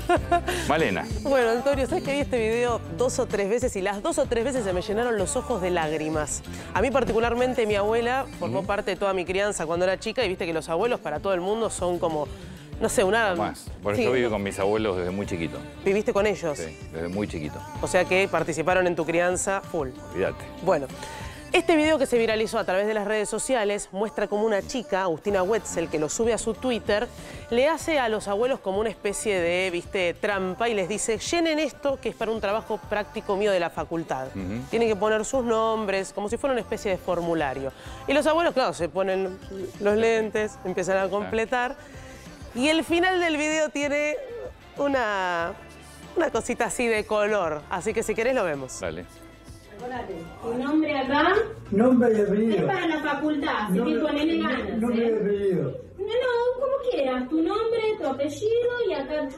Malena. Bueno, Antonio, ¿sabes que vi este video 2 o 3 veces y las 2 o 3 veces se me llenaron los ojos de lágrimas? A mí particularmente mi abuela formó parte de toda mi crianza cuando era chica y viste que los abuelos para todo el mundo son como, no sé, una... Más. Por eso Sí. yo viví con mis abuelos desde muy chiquito. ¿Viviste con ellos? Sí, desde muy chiquito. O sea que participaron en tu crianza full. Olvídate. Bueno, este video que se viralizó a través de las redes sociales muestra como una chica, Agustina Wetzel, que lo sube a su Twitter, le hace a los abuelos como una especie de, viste, trampa y les dice, llenen esto que es para un trabajo práctico mío de la facultad. Tienen que poner sus nombres, como si fuera una especie de formulario. Y los abuelos, claro, se ponen los lentes, empiezan a completar. Y el final del video tiene una cosita así de color. Así que si querés lo vemos. Dale. Acordate, tu nombre acá Nombre y es apellido. para la facultad, así que ponele ganas. Nombre y ¿eh? apellido. No, como quieras, tu nombre, tu apellido y acá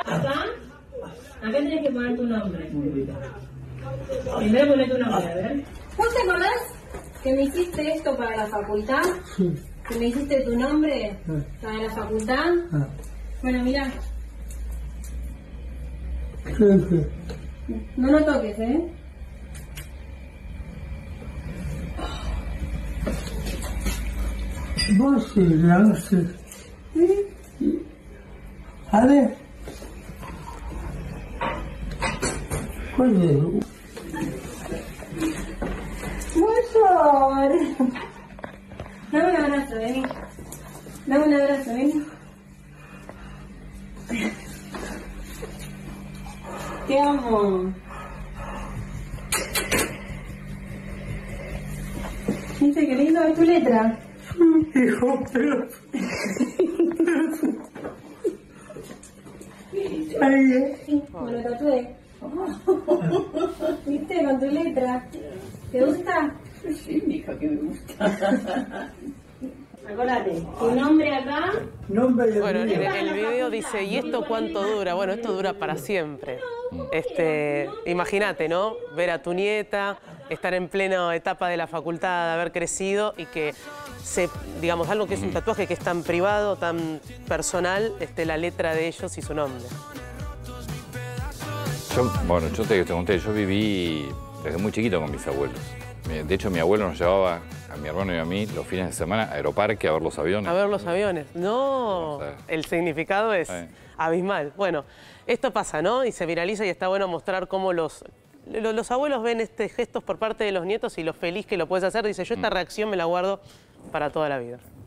tenés que poner tu nombre. Primero poné tu nombre, a ver. ¿Vos te acordás que me hiciste esto para la facultad? Sí. ¿Que me hiciste tu nombre para la facultad? Ah. Bueno, mirá, Sí. no lo toques, ¿eh? Vos sí, no sé. ¿Vale? Oye, ¡Amor! Dame un abrazo, vení. Dame un abrazo, vení. Te amo. ¿Viste qué lindo es tu letra? hijo, pero... Ay, Me lo tatué. ¿Viste? Con tu letra. ¿Te gusta? Sí, mija, que me gusta. Acordate, tu nombre acá. nombre y Bueno, apellido. el video dice, ¿y esto cuánto dura? Bueno, esto dura para siempre. Imagínate, ¿no? Ver a tu nieta, estar en plena etapa de la facultad, haber crecido y que digamos, algo que es un tatuaje que es tan privado, tan personal, la letra de ellos y su nombre. Yo te conté, yo viví desde muy chiquito con mis abuelos. De hecho, mi abuelo nos llevaba a mi hermano y a mí los fines de semana a Aeroparque a ver los aviones. A ver los aviones. No, el significado es abismal. Bueno, esto pasa, ¿no? Y se viraliza y está bueno mostrar cómo los abuelos ven gestos por parte de los nietos y lo feliz que lo puedes hacer. Dice, yo esta reacción me la guardo para toda la vida.